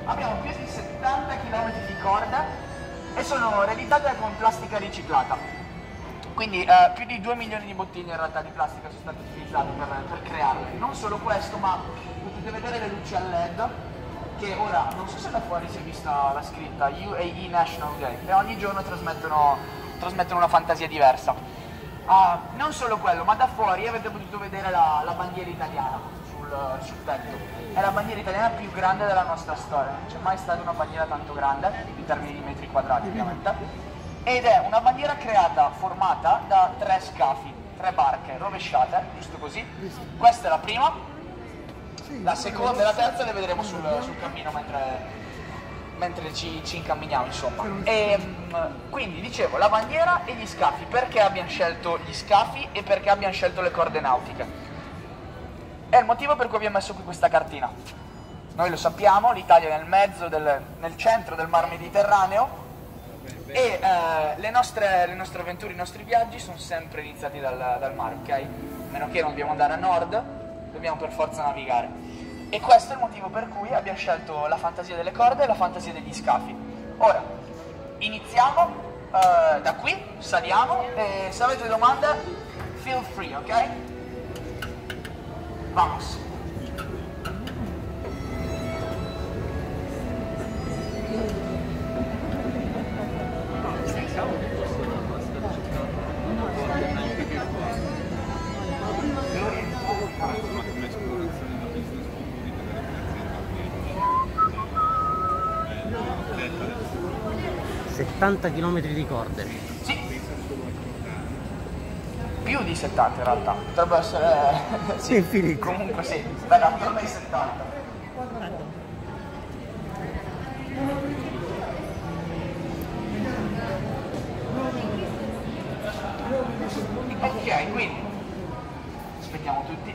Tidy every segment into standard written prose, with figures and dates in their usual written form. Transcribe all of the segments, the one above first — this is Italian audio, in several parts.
abbiamo più di 70 km di corda e sono realizzate con plastica riciclata. Quindi più di 2 milioni di bottiglie in realtà di plastica sono state utilizzate per crearle. Non solo questo, ma potete vedere le luci a LED, che ora non so se da fuori si è vista la scritta UAE National Day, e ogni giorno trasmettono una fantasia diversa. Non solo quello, ma da fuori avete potuto vedere la bandiera italiana sul tetto. È la bandiera italiana più grande della nostra storia, non c'è mai stata una bandiera tanto grande, in termini di metri quadrati ovviamente, ed è una bandiera formata da 3 scafi, 3 barche rovesciate, giusto così. Questa è la prima, la seconda e la terza le vedremo sul cammino mentre ci incamminiamo, insomma. Quindi dicevo, la bandiera e gli scafi. Perché abbiamo scelto gli scafi e perché abbiamo scelto le corde nautiche? È il motivo per cui abbiamo messo qui questa cartina. Noi lo sappiamo, l'Italia è nel centro del Mar Mediterraneo, e le nostre avventure, i nostri viaggi sono sempre iniziati dal mare, ok? A meno che non dobbiamo andare a nord, dobbiamo per forza navigare. E questo è il motivo per cui abbiamo scelto la fantasia delle corde e la fantasia degli scafi. Ora, iniziamo da qui, saliamo, e se avete domande, feel free, ok? Vamos! ...70 km di corde. Sì, più di 70 in realtà, potrebbe essere... sì, infinito. Comunque sì, beh, attorno ai 70. Ok, quindi aspettiamo tutti.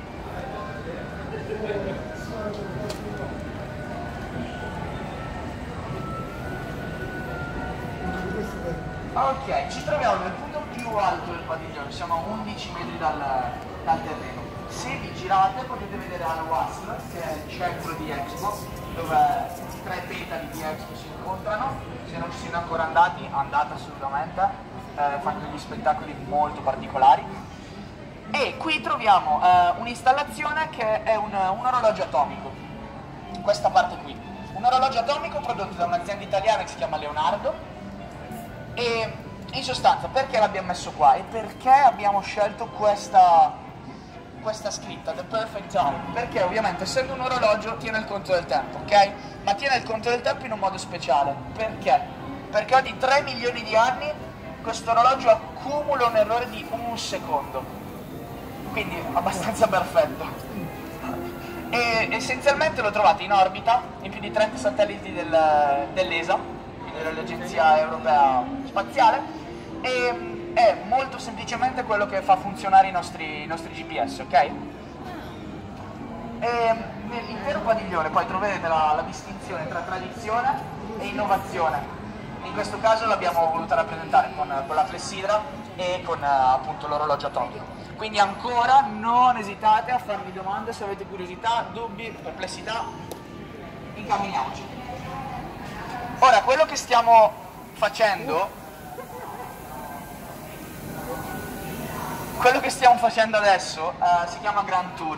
Ok, ci troviamo nel punto più alto del padiglione, siamo a 11 metri dal terreno. Se vi girate potete vedere Al-Wasl, che è il centro di Expo, dove i 3 petali di Expo si incontrano. Se non ci siete ancora andati, andate assolutamente, fanno degli spettacoli molto particolari. E qui troviamo un'installazione che è un orologio atomico, questa parte qui. Un orologio atomico prodotto da un'azienda italiana che si chiama Leonardo. E in sostanza perché l'abbiamo messo qua e perché abbiamo scelto questa scritta, The Perfect Time? Perché ovviamente essendo un orologio tiene il conto del tempo, ok? Ma tiene il conto del tempo in un modo speciale. Perché? Perché ogni 3 milioni di anni questo orologio accumula un errore di 1 secondo. Quindi abbastanza perfetto. E essenzialmente lo trovate in orbita, in più di 30 satelliti dell'ESA, dell'Agenzia Europea Spaziale, e è molto semplicemente quello che fa funzionare i nostri GPS, ok? E nell'intero padiglione poi troverete la distinzione tra tradizione e innovazione. In questo caso l'abbiamo voluta rappresentare con la clessidra e con appunto l'orologio atomico. Quindi ancora non esitate a farmi domande se avete curiosità, dubbi, perplessità, incamminiamoci. Ora, quello che stiamo facendo adesso si chiama Grand Tour,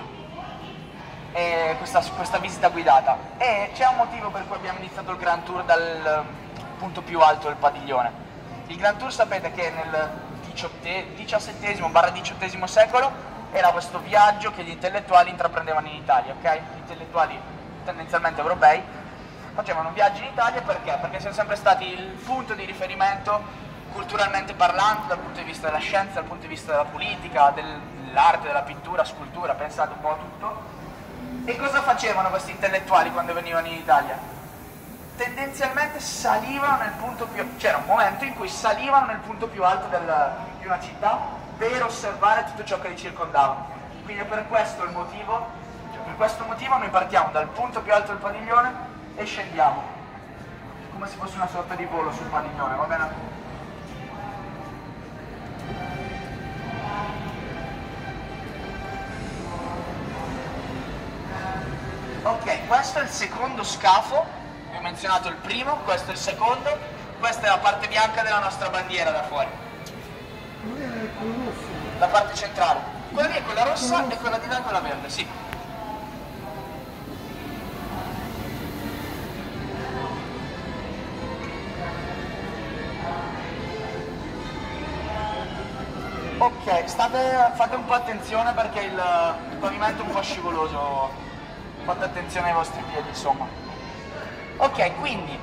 questa visita guidata, e c'è un motivo per cui abbiamo iniziato il Grand Tour dal punto più alto del padiglione. Il Grand Tour sapete che nel XVII-XVIII secolo era questo viaggio che gli intellettuali intraprendevano in Italia, ok? Gli intellettuali tendenzialmente europei facevano viaggi in Italia perché? Perché siamo sempre stati il punto di riferimento culturalmente parlando, dal punto di vista della scienza, dal punto di vista della politica, dell'arte, della pittura, scultura, pensate un po' a tutto. E cosa facevano questi intellettuali quando venivano in Italia? Tendenzialmente salivano nel punto più... c'era un momento in cui salivano nel punto più alto di una città per osservare tutto ciò che li circondava. Quindi per questo il motivo, per questo motivo noi partiamo dal punto più alto del padiglione e scendiamo, come se fosse una sorta di volo sul padiglione, va bene? Ok, questo è il secondo scafo Vi ho menzionato il primo, questo è il secondo, questa è la parte bianca della nostra bandiera da fuori. La parte centrale. Quella lì è quella rossa e quella di là è quella verde, sì. Ok, fate un po' attenzione perché il pavimento è un po' scivoloso, fate attenzione ai vostri piedi, insomma. Ok, quindi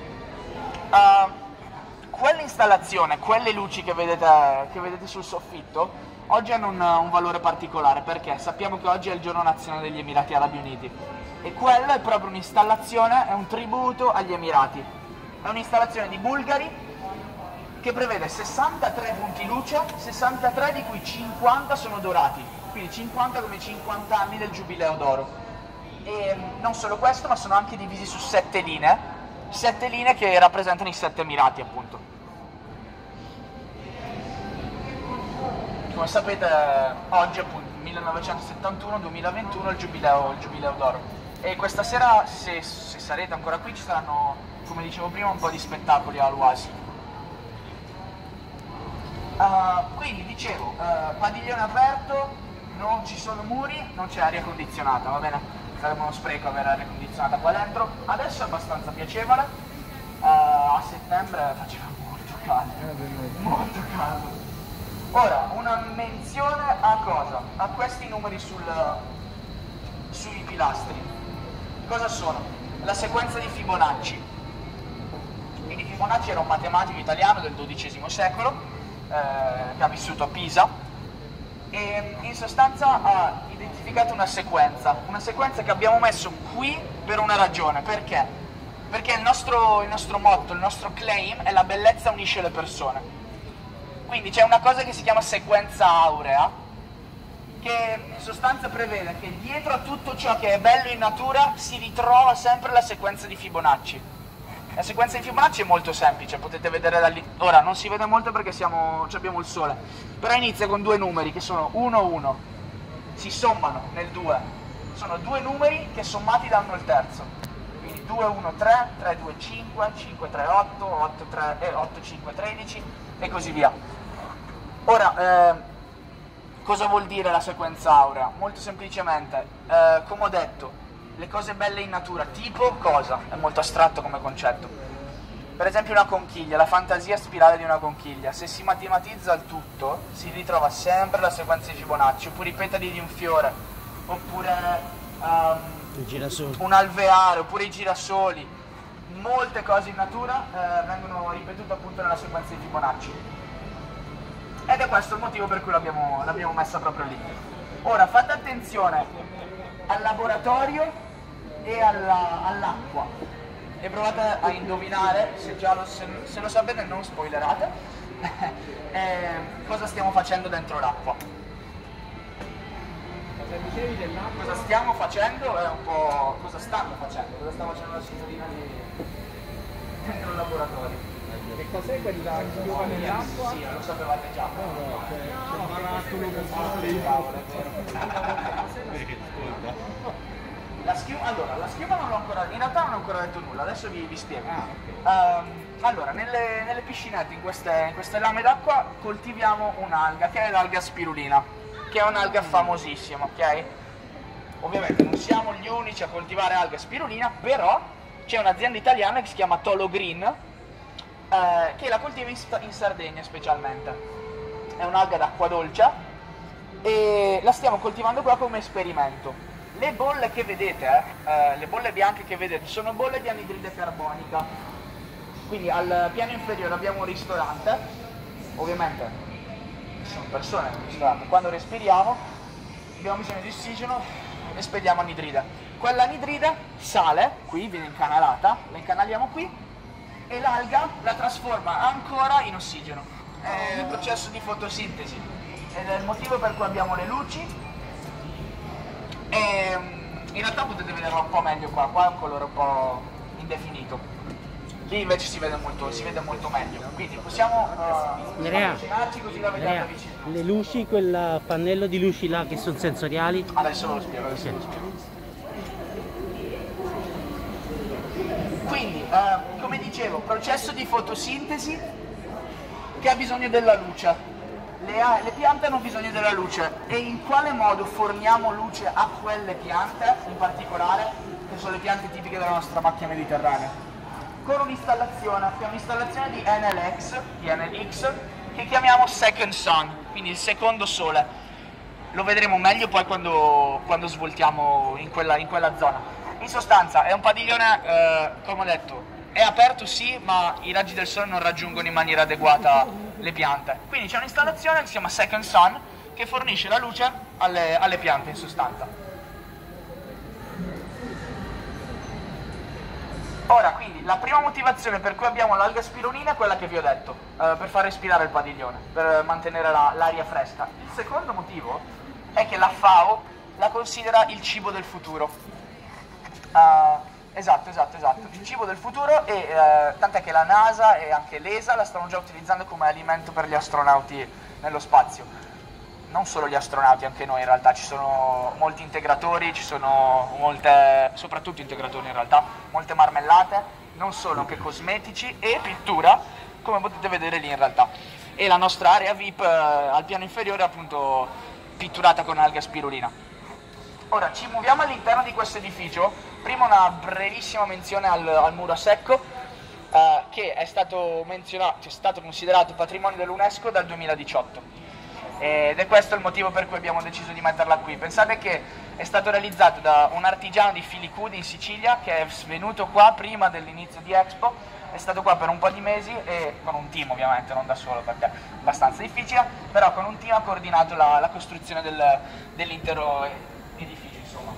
quell'installazione, quelle luci che vedete sul soffitto, oggi hanno un valore particolare perché sappiamo che oggi è il giorno nazionale degli Emirati Arabi Uniti e quella è proprio un'installazione, è un tributo agli Emirati. È un'installazione di Bulgari che prevede 63 punti luce, 63 di cui 50 sono dorati, quindi 50 come 50 anni del Giubileo d'Oro. E non solo questo, ma sono anche divisi su 7 linee che rappresentano i 7 Emirati, appunto. Come sapete, oggi, appunto, 1971-2021, il Giubileo d'Oro. E questa sera, se sarete ancora qui, ci saranno, come dicevo prima, un po' di spettacoli all'Oasi. Quindi dicevo, padiglione aperto, non ci sono muri, non c'è aria condizionata, va bene? Sarebbe uno spreco avere aria condizionata qua dentro. Adesso è abbastanza piacevole, a settembre faceva molto caldo, Ora, una menzione a cosa? A questi numeri sui pilastri. Cosa sono? La sequenza di Fibonacci. Quindi Fibonacci era un matematico italiano del XII secolo, che ha vissuto a Pisa e in sostanza ha identificato una sequenza che abbiamo messo qui per una ragione. Perché? Perché il nostro motto, il nostro claim è la bellezza unisce le persone. Quindi c'è una cosa che si chiama sequenza aurea, che in sostanza prevede che dietro a tutto ciò che è bello in natura si ritrova sempre la sequenza di Fibonacci. La sequenza di Fibonacci è molto semplice, potete vedere da lì. Ora non si vede molto perché abbiamo il sole, però inizia con due numeri che sono 1, 1, si sommano nel 2, sono due numeri che sommati danno il terzo, quindi 2, 1, 3, 3, 2, 5, 5, 3, 8, 8, 5, 13 e così via. Ora, cosa vuol dire la sequenza aurea? Molto semplicemente, come ho detto, le cose belle in natura, tipo cosa? È molto astratto come concetto. Per esempio una conchiglia, la fantasia spirale di una conchiglia. Se si matematizza il tutto, si ritrova sempre la sequenza di Fibonacci, oppure i petali di un fiore, oppure un alveare, oppure i girasoli. Molte cose in natura vengono ripetute appunto nella sequenza di Fibonacci. Ed è questo il motivo per cui l'abbiamo messa proprio lì. Ora fate attenzione al laboratorio e all'acqua e provate a indovinare, se lo sapete non spoilerate, cosa stiamo facendo dentro l'acqua. Cosa stiamo facendo è un po' cosa stanno facendo la signorina dentro il laboratorio. Che cos'è quella schiuma nell'acqua? Sì, lo sapevate già. La schiuma non l'ho ancora, in realtà non ho ancora detto nulla, adesso vi spiego. Allora, nelle piscinette, in queste lame d'acqua, coltiviamo un'alga, che è l'alga spirulina, che è un'alga famosissima, ok? Ovviamente non siamo gli unici a coltivare alga spirulina, però c'è un'azienda italiana che si chiama Tolo Green, che la coltiva in Sardegna specialmente. È un'alga d'acqua dolce e la stiamo coltivando qua come esperimento. Le bolle che vedete, le bolle bianche che vedete, sono bolle di anidride carbonica. Quindi al piano inferiore abbiamo un ristorante, ovviamente ci sono persone nel ristorante, quando respiriamo abbiamo bisogno di ossigeno e spediamo anidride. Quell'anidride sale, qui viene incanalata, la incanaliamo qui e l'alga la trasforma ancora in ossigeno. È il processo di fotosintesi ed è il motivo per cui abbiamo le luci. E in realtà potete vederla un po' meglio qua è un colore un po' indefinito, lì invece si vede molto meglio, quindi possiamo avvicinarci così la vediamo da vicino. Le luci, quel pannello di luci là che sono sensoriali. Adesso lo spiego, Quindi, come dicevo, processo di fotosintesi che ha bisogno della luce. Le piante hanno bisogno della luce, e in quale modo forniamo luce a quelle piante, in particolare, che sono le piante tipiche della nostra macchia mediterranea? Con un'installazione, che è un'installazione di NLX, che chiamiamo Second Sun, quindi il secondo sole. Lo vedremo meglio poi quando svoltiamo in quella zona. In sostanza è un padiglione, come ho detto, è aperto sì, ma i raggi del sole non raggiungono in maniera adeguata le piante. Quindi c'è un'installazione che si chiama Second Sun, che fornisce la luce alle piante in sostanza. Ora, quindi, la prima motivazione per cui abbiamo l'alga spirulina è quella che vi ho detto, per far respirare il padiglione, per mantenere l'aria fresca. Il secondo motivo è che la FAO la considera il cibo del futuro. Esatto, il cibo del futuro, e tant'è che la NASA e anche l'ESA la stanno già utilizzando come alimento per gli astronauti nello spazio. Non solo gli astronauti, anche noi in realtà, ci sono molti integratori, ci sono soprattutto integratori in realtà, molte marmellate, non solo, anche cosmetici e pittura, come potete vedere lì in realtà. E la nostra area VIP al piano inferiore è appunto pitturata con alga spirulina. Ora ci muoviamo all'interno di questo edificio, prima una brevissima menzione al muro a secco, che è stato considerato patrimonio dell'UNESCO dal 2018. Ed è questo il motivo per cui abbiamo deciso di metterla qui. Pensate che è stato realizzato da un artigiano di Filicudi in Sicilia, che è venuto qua prima dell'inizio di Expo, è stato qua per un po' di mesi, e con un team ovviamente, non da solo perché è abbastanza difficile, però con un team ha coordinato la costruzione dell'intero edificio, insomma.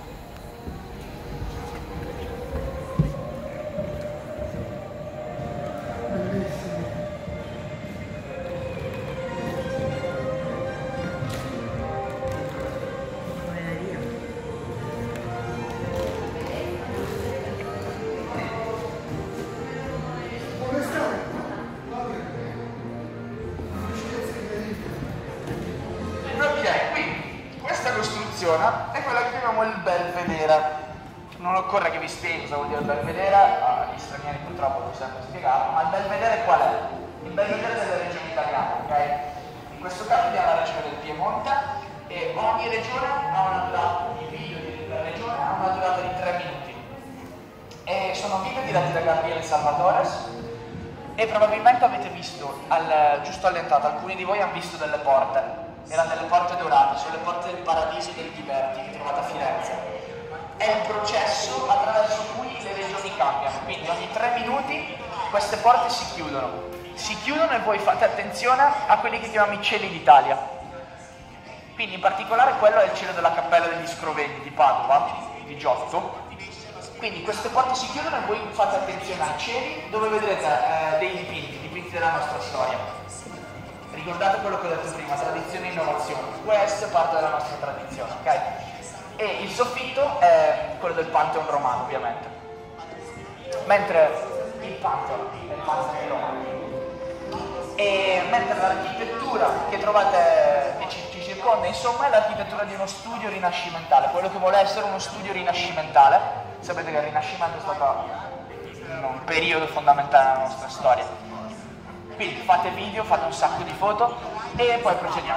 È quella che chiamiamo il belvedere. Non occorre che vi spieghi cosa vuol dire il belvedere, gli stranieri purtroppo non sanno spiegarlo, ma il belvedere qual è? Il belvedere delle regioni italiane, ok? In questo caso abbiamo la regione del Piemonte, e ogni regione ha una durata, i video della regione ha una durata di 3 minuti. E sono video diretti da Gabriele Salvatores, e probabilmente avete visto, giusto all'entrata, alcuni di voi hanno visto delle porte. Erano delle porte dorate, sono le porte del paradiso dei liberti che trovate a Firenze. È il processo attraverso cui le regioni cambiano, quindi ogni 3 minuti queste porte si chiudono. Si chiudono, e voi fate attenzione a quelli che chiamiamo i cieli d'Italia. Quindi in particolare quello è il cielo della Cappella degli Scrovegni di Padova, di Giotto. Quindi queste porte si chiudono, e voi fate attenzione ai cieli dove vedrete dei dipinti della nostra storia. Ricordate quello che ho detto prima, tradizione e innovazione. Questo è parte della nostra tradizione, ok? E il soffitto è quello del Pantheon romano, ovviamente. Mentre il Pantheon è il Pantheon di Roma. E mentre l'architettura che trovate, che ci circonda, insomma, è l'architettura di uno studio rinascimentale, quello che vuole essere uno studio rinascimentale. Sapete che il Rinascimento è stato un periodo fondamentale nella nostra storia. Quindi fate video, fate un sacco di foto, e poi procediamo.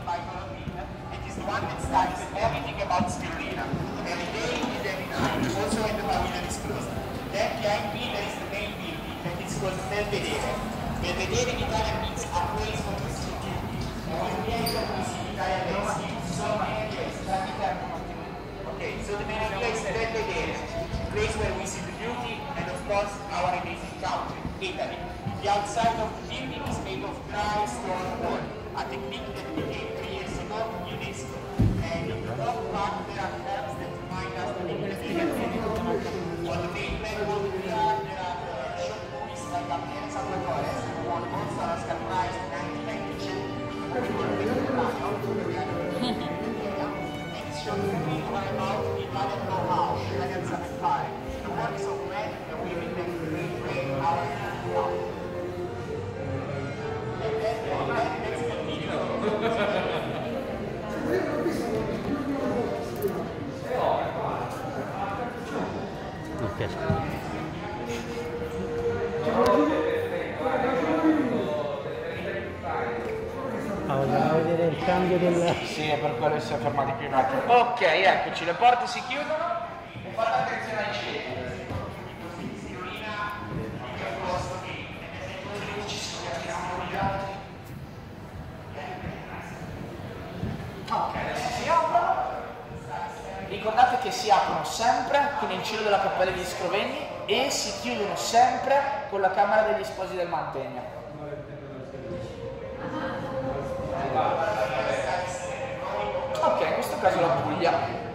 Everything about spirulina. Every day and every night. Also when the pavilion is closed. Then behind me there is the main building that is called Belvedere. Belvedere in Italian means a place for the city. Okay, so the main idea is Belvedere, a place where we see the beauty and of course our amazing country, Italy. The outside of the building is made of dry stone wool, a technique that became 3 years ago UNESCO. And in the top part there are herbs that remind us of the Mediterranean. On the main level there are short movies like Gabriele Salvatore, who won also an Oscar Prize in 1992 for the Mediterranean. And it shows the real about the Italian know-how, the Italian satisfied. The works of men and women that create our life. Vogliamo vedere il cambio del... Sì, è per quello che siamo fermati più un attimo. Ok, eccoci, le porte si chiudono e fate attenzione ai cieli. Ok, adesso si aprono. Ricordate che si aprono sempre con il cielo della cappella degli Scrovegni e si chiudono sempre con la camera degli sposi del Mantegna. Ok, in questo caso la Puglia.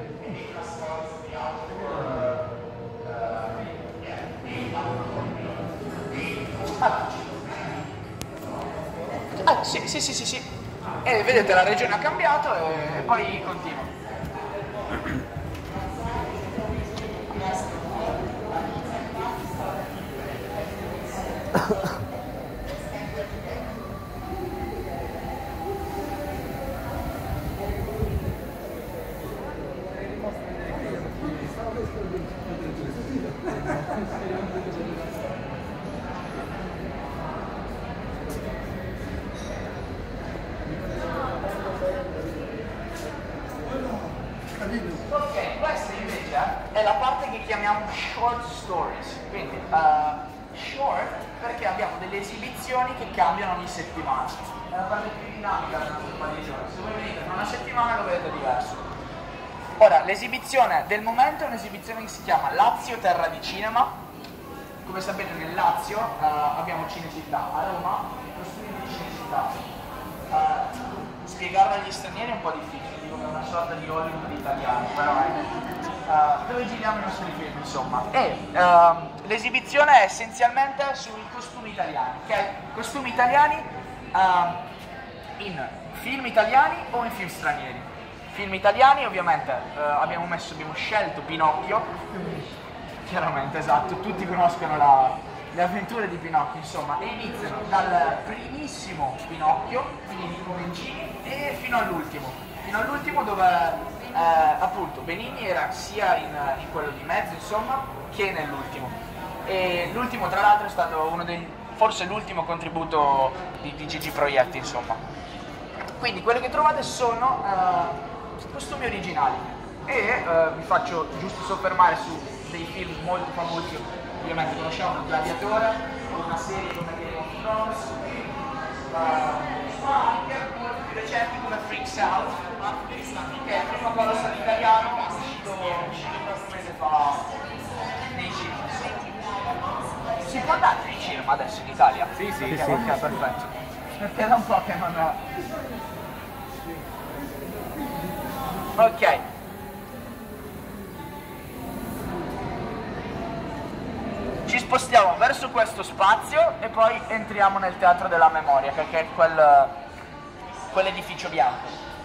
Sì. E vedete la regione ha cambiato e poi continua. Ok, questa invece è la parte che chiamiamo short stories, quindi short perché abbiamo delle esibizioni che cambiano ogni settimana, è la parte più dinamica della nostra padiglione, se voi venite tra una settimana lo vedete diverso. Ora, l'esibizione del momento è un'esibizione che si chiama Lazio Terra di Cinema. Come sapete nel Lazio abbiamo Cinecittà, a Roma costumi di Cinecittà. Spiegarlo agli stranieri è un po' difficile, dico che è una sorta di Hollywood italiano, però dove giriamo i nostri film, insomma. E l'esibizione è essenzialmente sui costumi italiani, costumi italiani in film italiani o in film stranieri. Film italiani ovviamente abbiamo scelto Pinocchio, chiaramente, esatto, tutti conoscono le avventure di Pinocchio, insomma, e iniziano dal primissimo Pinocchio, quindi di Comencini, e fino all'ultimo dove appunto Benigni era sia in quello di mezzo, insomma, che nell'ultimo. E l'ultimo tra l'altro è stato forse l'ultimo contributo di Gigi Proietti, insomma. Quindi quello che trovate sono costumi originali e vi faccio giusto soffermare su dei film molto famosi. Ovviamente conosciamo Il Gladiatore, una serie come Game of Thrones, ma anche molto più recenti come Freaks Out, che è il primo colossal italiano uscito qualche mese fa nei cinema. Si può andare nei cinema adesso in Italia? Sì. Ok, perfetto. Perché da un po' che non... Ok. Ci spostiamo verso questo spazio e poi entriamo nel Teatro della Memoria, che è quell'edificio bianco.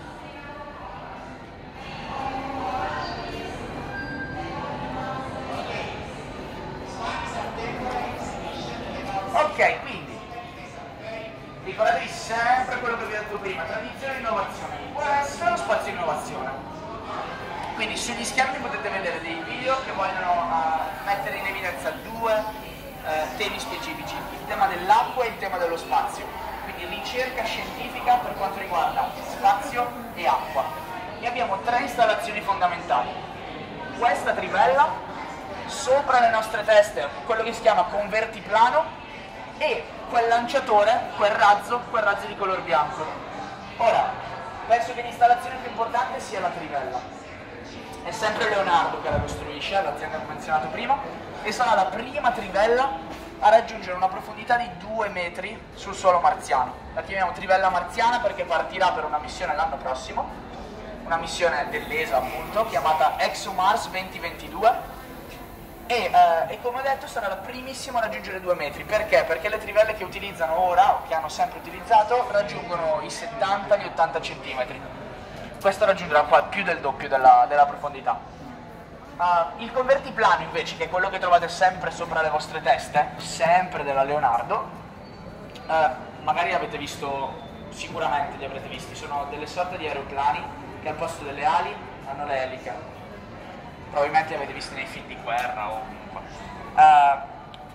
Ok, quindi ricordatevi sempre quello che vi ho detto prima, tradizione e innovazione. Questo è lo spazio di innovazione. Quindi sugli schermi potete vedere dei video che vogliono mettere in evidenza due temi specifici, il tema dell'acqua e il tema dello spazio. Quindi ricerca scientifica per quanto riguarda spazio e acqua. E abbiamo tre installazioni fondamentali. Questa trivella, sopra le nostre teste quello che si chiama convertiplano e quel lanciatore, quel razzo di color bianco. Ora, penso che l'installazione più importante sia la trivella. È sempre Leonardo che la costruisce, l'azienda che ho menzionato prima, e sarà la prima trivella a raggiungere una profondità di 2 metri sul suolo marziano. La chiamiamo trivella marziana perché partirà per una missione l'anno prossimo, una missione dell'ESA appunto, chiamata ExoMars 2022, e come ho detto sarà la primissima a raggiungere 2 metri. Perché? Perché le trivelle che utilizzano ora, o che hanno sempre utilizzato, raggiungono i 70-80 centimetri. Questo raggiungerà qua più del doppio della profondità. Il convertiplano invece, che è quello che trovate sempre sopra le vostre teste, sempre della Leonardo, magari avete visto, sicuramente li avrete visti, sono delle sorte di aeroplani che al posto delle ali hanno le eliche. Probabilmente li avete visti nei film di guerra o comunque.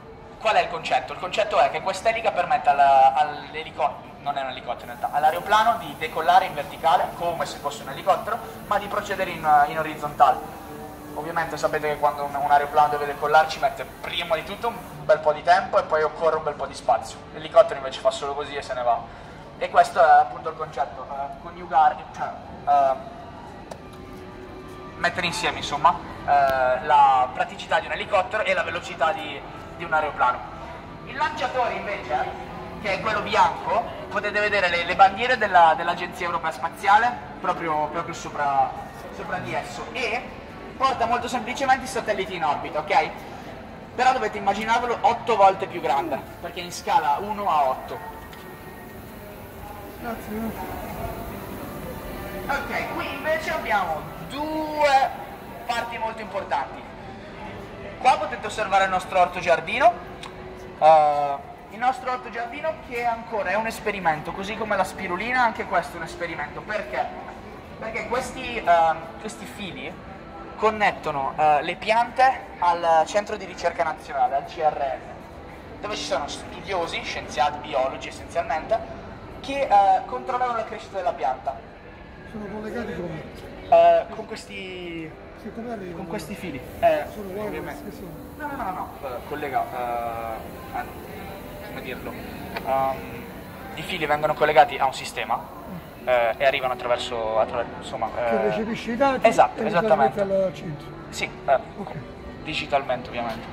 concetto? Il concetto è che quest'elica permette all'elicottero, non è un elicottero in realtà, all'aeroplano di decollare in verticale, come se fosse un elicottero, ma di procedere in orizzontale. Ovviamente sapete che quando un aeroplano deve decollare ci mette prima di tutto un bel po' di tempo e poi occorre un bel po' di spazio. L'elicottero invece fa solo così e se ne va. E questo è appunto il concetto, coniugare, mettere insieme insomma la praticità di un elicottero e la velocità di un aeroplano. Il lanciatore invece, che è quello bianco, potete vedere le bandiere dell'Agenzia Europea Spaziale proprio sopra di esso, e porta molto semplicemente i satelliti in orbita, ok? Però dovete immaginarvelo 8 volte più grande, perché è in scala 1 a 8. Ok, qui invece abbiamo due parti molto importanti. Qua potete osservare il nostro orto giardino. Il nostro orto giardino che ancora è un esperimento, così come la spirulina, anche questo è un esperimento. Perché? Perché questi fili connettono le piante al centro di ricerca nazionale, al CRN, dove ci sono studiosi, scienziati, biologi essenzialmente, che controllano la crescita della pianta. Sono collegati come? Con questi fili. Sono uguali che sono? No, collega, come dirlo, i fili vengono collegati a un sistema e arrivano attraverso insomma... che recepisce i dati esatto, e li esattamente. trasmette al centro. Sì, Okay. digitalmente ovviamente.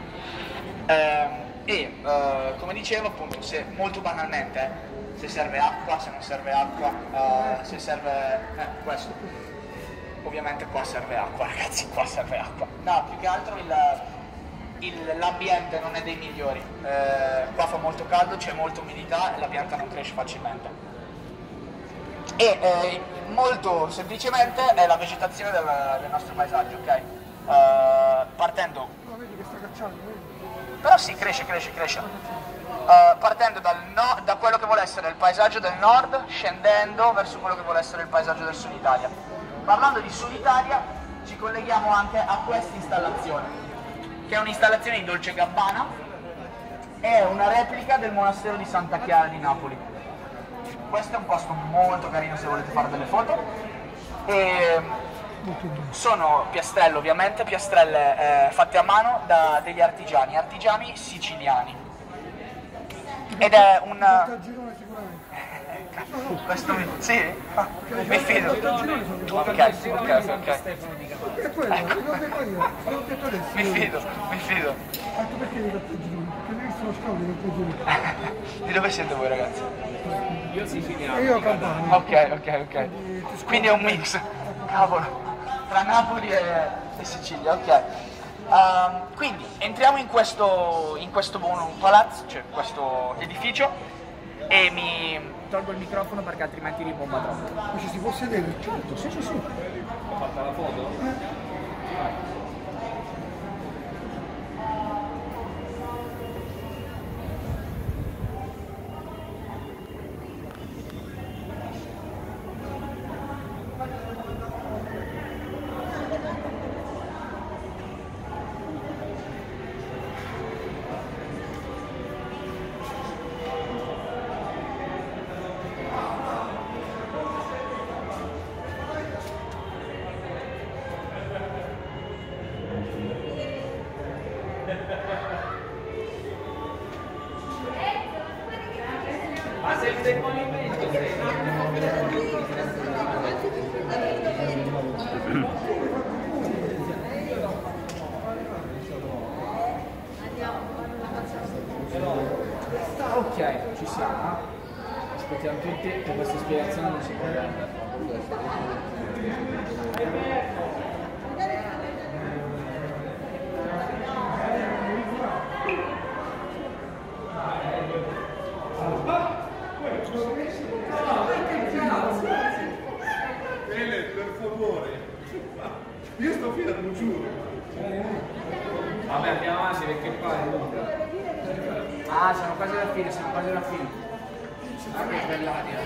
Come dicevo appunto, se molto banalmente, se serve acqua, se non serve acqua, se serve questo. Ovviamente qua serve acqua, ragazzi, qua serve acqua. No, più che altro l'ambiente non è dei migliori. Qua fa molto caldo, c'è molta umidità e la pianta non cresce facilmente. E molto semplicemente è la vegetazione del nostro paesaggio, ok? Partendo... No, vedi che sta cacciando, vedi? Però sì, cresce. Partendo da quello che vuole essere il paesaggio del nord, scendendo verso quello che vuole essere il paesaggio del sud Italia. Parlando di Sud Italia, ci colleghiamo anche a questa installazione, che è un'installazione di Dolce Gabbana, è una replica del monastero di Santa Chiara di Napoli. Questo è un posto molto carino se volete fare delle foto. E sono piastrelle, ovviamente, piastrelle fatte a mano da degli artigiani siciliani. Ed è un... Al girone sicuramente. Questo sì? Mi fido. Ok. È quello, l'ho detto io, l'ho detto adesso. Mi fido. Ecco perché devi al girone, perché hai visto lo scavo del girone. Di dove siete voi, ragazzi? Io siciliano. E io a Campania. Ok. Quindi è un mix. Cavolo. Tra Napoli e Sicilia, ok. Quindi entriamo in questo buon palazzo, cioè questo edificio, e mi tolgo il microfono perché altrimenti ribomba troppo. Ma ci si può sedere? Certo, sì. Ho fatto la foto? Ma sei del movimento? Ok, ci siamo. Aspettiamo tutti per questa spiegazione non si può andare. Per favore. Io sto fermo, giuro. Vabbè, andiamo avanti perché qua è lunga. Ah, siamo quasi alla fine. Ah, che bell'aria.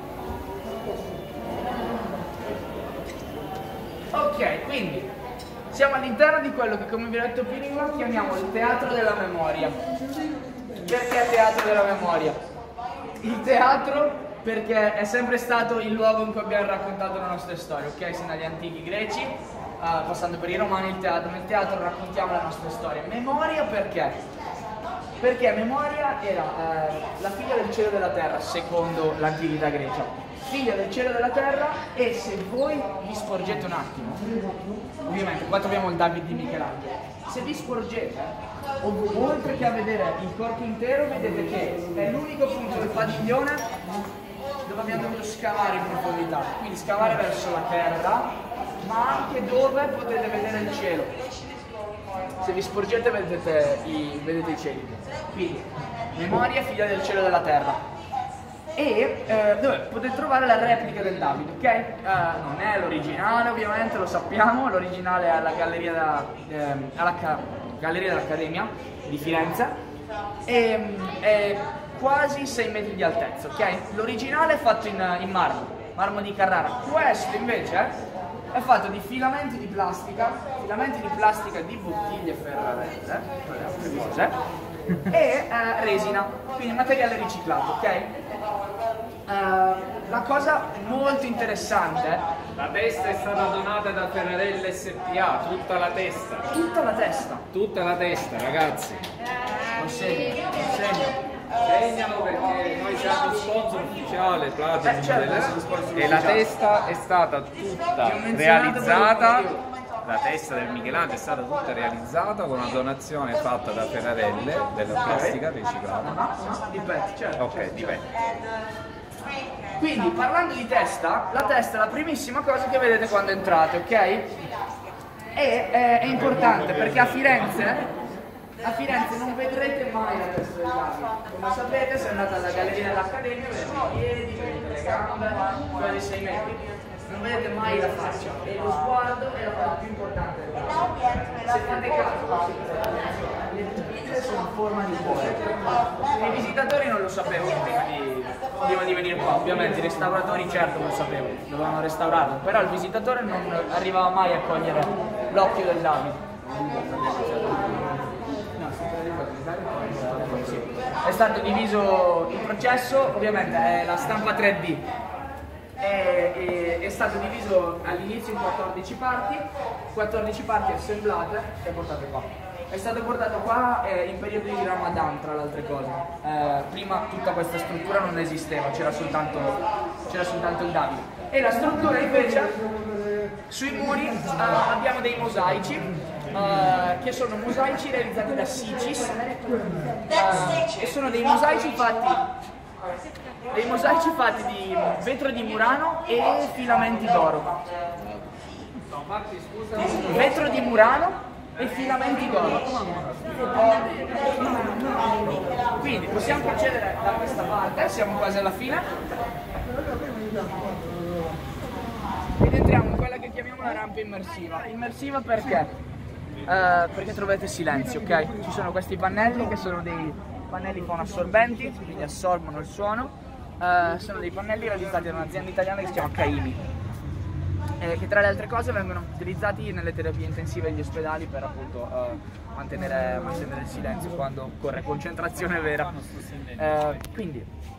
Ok, quindi Siamo all'interno di quello che, come vi ho detto prima, chiamiamo il teatro della memoria. Perché teatro della memoria? Il teatro perché è sempre stato il luogo in cui abbiamo raccontato le nostre storie, ok? Sia dagli antichi greci, passando per i romani, il teatro. Nel teatro raccontiamo le nostre storie. Memoria perché? Perché memoria era la figlia del cielo e della terra, secondo l'antichità grecia. Figlia del cielo e della terra, e se voi vi sporgete un attimo, ovviamente qua troviamo il David di Michelangelo, se vi sporgete, oltre che a vedere il corpo intero, vedete che è l'unico punto del padiglione dove abbiamo dovuto scavare in profondità, quindi scavare verso la terra, ma anche dove potete vedere il cielo. Se vi sporgete vedete i cieli. Quindi, memoria figlia del cielo e della terra. E dove potete trovare la replica del David, ok? Non è l'originale, ovviamente, lo sappiamo, l'originale è alla Galleria dell'Accademia di Firenze, e è quasi 6 metri di altezza, ok? L'originale è fatto in marmo di Carrara. Questo invece è fatto di filamenti di plastica di bottiglie ferrarelle, altre cose, e resina, quindi materiale riciclato, ok? La cosa molto interessante, La testa è stata donata da Ferrarelle SPA, tutta la testa. tutta la testa, Tutta la testa, ragazzi. lo segno. Segnalo perché noi siamo sponsor ufficiale Platinum certo, e la testa è stata tutta realizzata. La testa del Michelangelo è stata tutta realizzata con una donazione fatta da Ferrarelle della plastica riciclata. Dipende, certo. Ok, dipende. Quindi, parlando di testa, la testa è la primissima cosa che vedete quando entrate, ok? E è importante perché a Firenze non vedrete mai la testa del David. Come sapete, se andate alla Galleria dell'Accademia vedete i piedi, vedete le gambe, quasi 6 metri. Non vedete mai la faccia, e lo sguardo è la cosa più importante del David. Se fate caso, le pupille sono a forma di cuore. I visitatori non lo sapevano prima di venire qua, ovviamente i restauratori certo lo sapevano, dovevano restaurarlo, però il visitatore non arrivava mai a cogliere l'occhio del David. È stato diviso il processo, ovviamente è la stampa 3D, è stato diviso all'inizio in 14 parti assemblate e portate qua. È stato portato qua in periodo di Ramadan, tra le altre cose. Prima tutta questa struttura non esisteva, c'era soltanto il David. E la struttura invece, sui muri abbiamo dei mosaici, che sono mosaici realizzati da Sicis, e sono dei mosaici fatti di vetro di Murano e filamenti d'oro. Vetro di Murano e filamenti d'oro. Quindi possiamo procedere da questa parte, siamo quasi alla fine, ed entriamo in quella che chiamiamo la rampa immersiva. Immersiva perché? Perché trovate silenzio, ok? Ci sono questi pannelli che sono dei pannelli fonoassorbenti, quindi assorbono il suono. Sono dei pannelli realizzati da un'azienda italiana che si chiama Caimi, che tra le altre cose vengono utilizzati nelle terapie intensive degli ospedali per appunto mantenere il silenzio quando occorre concentrazione vera. Quindi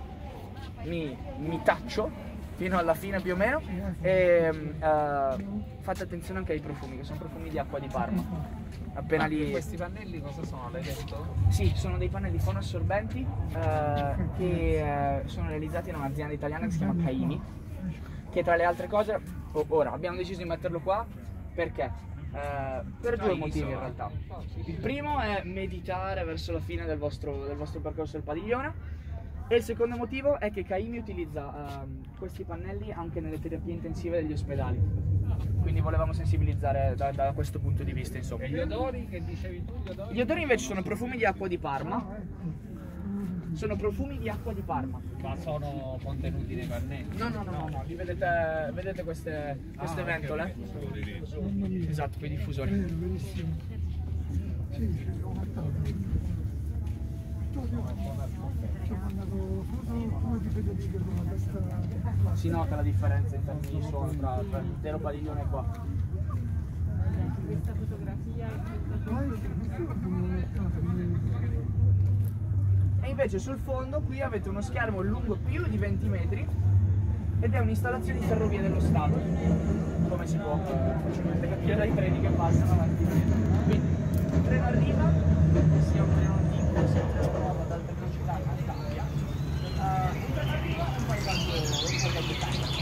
mi taccio fino alla fine più o meno, e fate attenzione anche ai profumi, che sono profumi di acqua di Parma. Appena lì. Questi pannelli cosa sono? L'hai detto? Sì, sono dei pannelli fonoassorbenti che sono realizzati da un'azienda italiana che si chiama Caimi, che tra le altre cose, ora abbiamo deciso di metterlo qua perché per due motivi in realtà. Il primo è meditare verso la fine del vostro percorso del padiglione, e il secondo motivo è che Caimi utilizza questi pannelli anche nelle terapie intensive degli ospedali, quindi volevamo sensibilizzare da questo punto di vista, insomma. E gli odori che dicevi tu? Gli odori invece sono profumi di acqua di Parma. Sono profumi di acqua di Parma. Ma sono contenuti nei pannelli? No, li vedete queste ventole? Okay. Esatto, quei diffusori. Si nota la differenza in termini di suono tra l'intero padiglione e qua. questa fotografia e invece sul fondo qui avete uno schermo lungo più di 20 metri ed è un'installazione di Ferrovie dello Stato, come si può facilmente capire dai treni che passano avanti. Quindi il treno arriva, sia un treno antico sia un treno nuovo ad alta velocità, a metà viaggio. Un treno arriva e poi tanto cambia.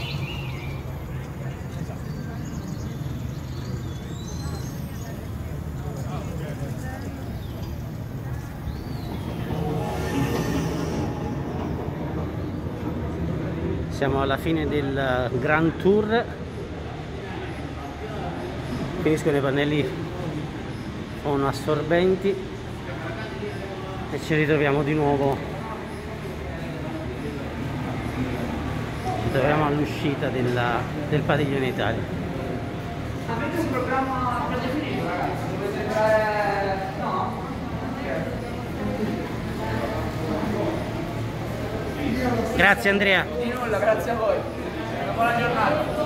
Siamo alla fine del Grand Tour, finiscono i pannelli fonoassorbenti e ci ritroviamo di nuovo all'uscita del padiglione Italia. Avete un programma predefinito, ragazzi? Dovete entrare... No? Grazie Andrea. Di nulla, grazie a voi. Una buona giornata.